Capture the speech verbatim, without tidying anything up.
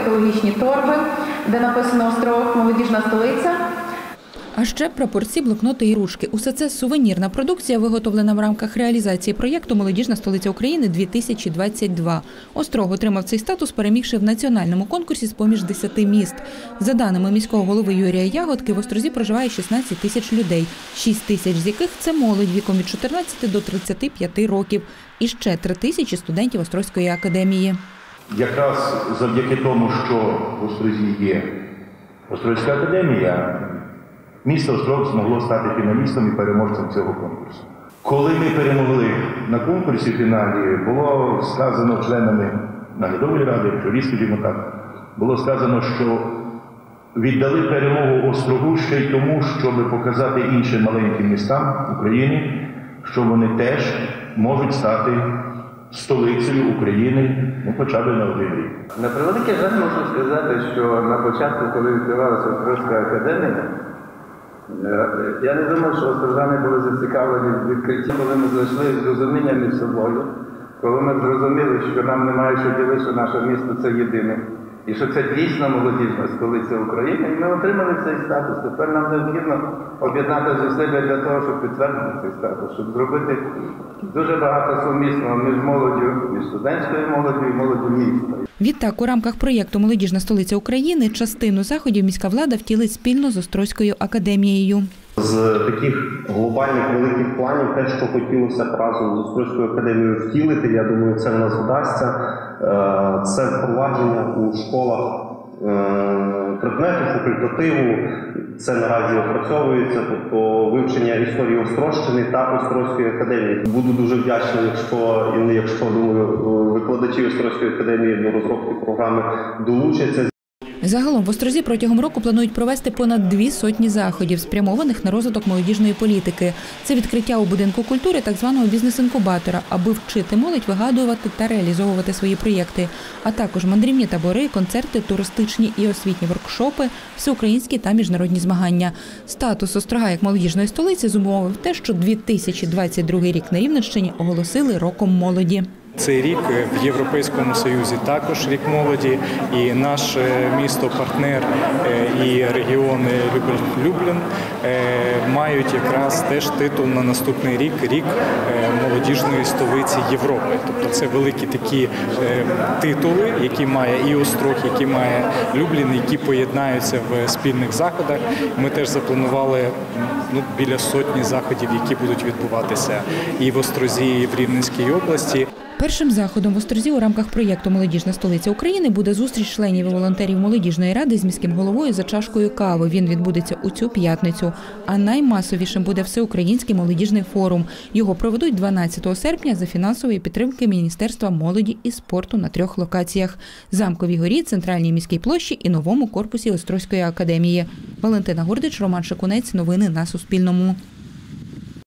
екологічні торби, де написано «Острог молодіжна столиця». А ще прапорці, блокноти і ручки. Усе це сувенірна продукція, виготовлена в рамках реалізації проєкту «Молодіжна столиця України-дві тисячі двадцять два». Острог отримав цей статус, перемігши в національному конкурсі з-поміж десяти міст. За даними міського голови Юрія Ягодки, в Острозі проживає шістнадцять тисяч людей, шість тисяч з яких – це молодь віком від чотирнадцяти до тридцяти п'яти років. І ще три тисячі студентів Острозької академії. Якраз завдяки тому, що в Острозі є Острозька академія, місто Острог змогло стати фіналістом і переможцем цього конкурсу. Коли ми перемогли на конкурсі в фіналі, було сказано членами наглядової ради, журі, скажімо так, було сказано, що віддали перемогу Острогу ще й тому, щоб показати іншим маленьким містам України, що вони теж можуть стати столицею України, ну, хоча б на один рік. На превеликий жаль можу сказати, що на початку, коли відкривалася Острозька академія, я не думав, що острожани були зацікавлені в відкритті, коли ми знайшли зрозуміння між собою, коли ми зрозуміли, що нам немає що ділити, що наше місто – це єдине, і що це дійсно молодіжна столиця України, і ми отримали цей статус. Тепер нам необхідно об'єднати зусилля для того, щоб підтвердити цей статус, щоб зробити дуже багато сумісного між молоддю, між студентською молоддю і молоддю міста. Відтак, у рамках проєкту «Молодіжна столиця України» частину заходів міська влада втілить спільно з Острозькою академією. З таких глобальних великих планів, те, що хотілося б разом з Острозькою академією втілити, я думаю, це в нас вдасться. Це впровадження у школах предмету, факультативу. Це наразі опрацьовується, тобто вивчення історії Острозщини та Острозької академії. Буду дуже вдячний, якщо, і якщо, думаю, викладачі Острозької академії до розробки програми долучаться. Загалом в Острозі протягом року планують провести понад дві сотні заходів, спрямованих на розвиток молодіжної політики. Це відкриття у будинку культури так званого бізнес-інкубатора, аби вчити молодь вигадувати та реалізовувати свої проєкти, а також мандрівні табори, концерти, туристичні і освітні воркшопи, всеукраїнські та міжнародні змагання. Статус Острога як молодіжної столиці зумовив те, що дві тисячі двадцять другий рік на Рівненщині оголосили роком молоді. Цей рік в Європейському Союзі також рік молоді, і наше місто-партнер і регіони Люблін мають якраз теж титул на наступний рік – рік молодіжної столиці Європи. Тобто це великі такі титули, які має і Острог, які має Люблін, які поєднаються в спільних заходах. Ми теж запланували ну, біля сотні заходів, які будуть відбуватися і в Острозі, і в Рівненській області. Першим заходом в Острозі у рамках проєкту «Молодіжна столиця України» буде зустріч членів і волонтерів молодіжної ради з міським головою за чашкою кави. Він відбудеться у цю п'ятницю. А наймасовішим буде всеукраїнський молодіжний форум. Його проведуть дванадцятого серпня за фінансової підтримки Міністерства молоді і спорту на трьох локаціях – Замковій горі, Центральній міській площі і новому корпусі Острозької академії. Валентина Гордич, Роман Шикунець. Новини на Суспільному.